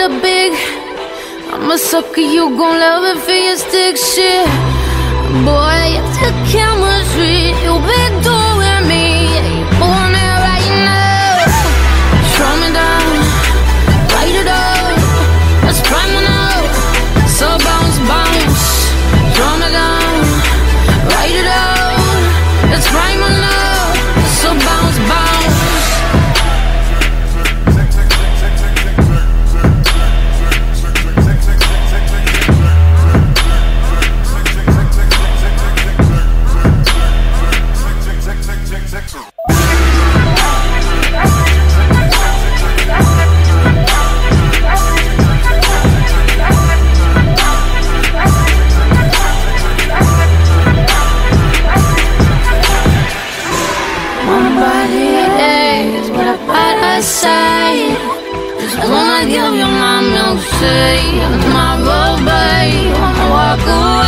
the big. I'm a sucker, you gon' love it for your stick shit. Boy, it's the chemistry you be doing me. You want it right now. Slow me down, light it up. Let's prime it up. So bounce, bounce. Slow me down, light it up. Let's prime it up. So bounce, bounce. Just wanna give you my milkshake, my baby. Wanna walk away.